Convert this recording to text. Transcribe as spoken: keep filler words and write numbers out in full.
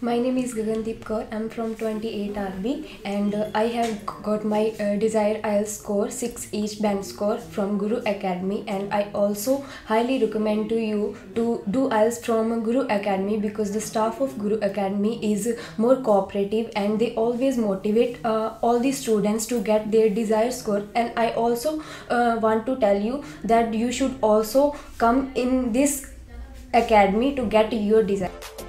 My name is Gagandeep Kaur. I'm from twenty-eight R B and uh, I have got my uh, desired I E L T S score six each band score from Guru Academy, and I also highly recommend to you to do I E L T S from Guru Academy because the staff of Guru Academy is more cooperative and they always motivate uh, all the students to get their desired score. And I also uh, want to tell you that you should also come in this academy to get your desire.